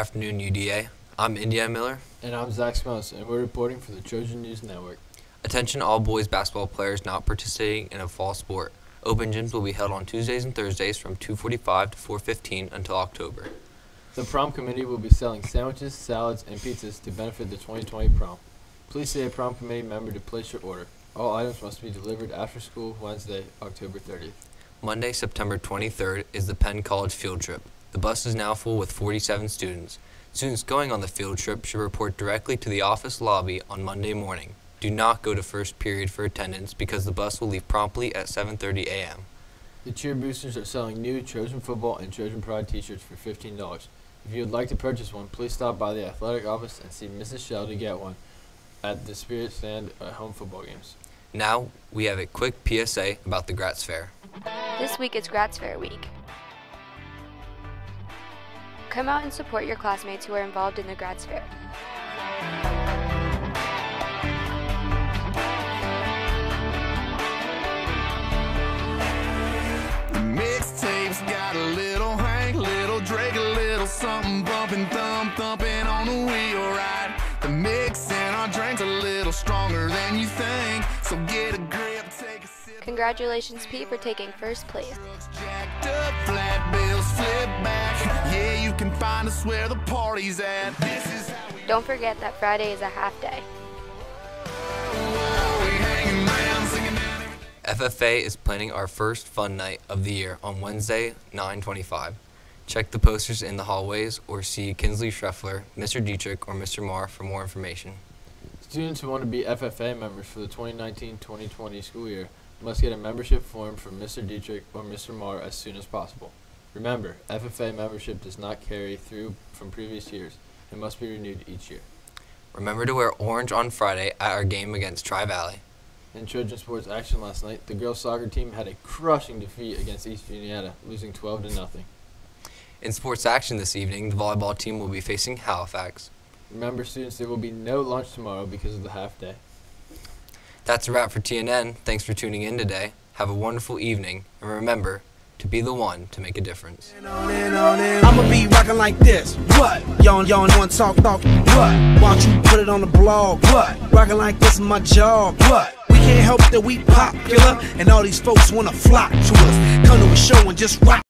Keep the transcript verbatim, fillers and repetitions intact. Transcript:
afternoon, U D A. I'm India Miller. And I'm Zach Smouse, and we're reporting for the Trojan News Network. Attention all boys basketball players not participating in a fall sport. Open gyms will be held on Tuesdays and Thursdays from two forty-five to four fifteen until October. The prom committee will be selling sandwiches, salads, and pizzas to benefit the twenty twenty prom. Please see a prom committee member to place your order. All items must be delivered after school Wednesday, October thirtieth. Monday, September twenty-third is the Penn College field trip. The bus is now full with forty-seven students. Students going on the field trip should report directly to the office lobby on Monday morning. Do not go to first period for attendance because the bus will leave promptly at seven thirty a m The cheer boosters are selling new Trojan football and Trojan Pride t-shirts for fifteen dollars. If you would like to purchase one, please stop by the athletic office and see Missus Shell to get one at the Spirit Stand at home football games. Now, we have a quick P S A about the Gratz Fair. This week is Gratz Fair week. Come out and support your classmates who are involved in the Gratz Fair. The mixtape's got a little Hank, little Drake, a little something bumping, thumb thumping on the wheel ride. The mix and our drinks a little stronger than you think, so get a grip, take a sip. Congratulations, Pete, for taking first place. Jacked up, flat bills flip back. Yeah, you can find us where the party's at. This is how we Don't forget that Friday is a half day. we hanging around singing down every F F A is planning our first fun night of the year on Wednesday, nine twenty-five. Check the posters in the hallways or see Kinsley Schreffler, Mister Dietrich, or Mister Marr for more information. Students who want to be F F A members for the twenty nineteen twenty twenty school year must get a membership form from Mister Dietrich or Mister Marr as soon as possible. Remember, F F A membership does not carry through from previous years and must be renewed each year. Remember to wear orange on Friday at our game against Tri-Valley. In Trojan sports action last night, the girls soccer team had a crushing defeat against East Juniata, losing twelve to nothing. In sports action this evening, the volleyball team will be facing Halifax. Remember, students, there will be no lunch tomorrow because of the half day. That's a wrap for T N N. Thanks for tuning in today. Have a wonderful evening, and remember to be the one to make a difference. I'ma be rocking like this. What? Y'all, y'all want talk, talk. What? Why don't you put it on the blog? What? Rocking like this is my job. What? We can't help that we popular, and all these folks wanna flock to us. Come to a show and just rock.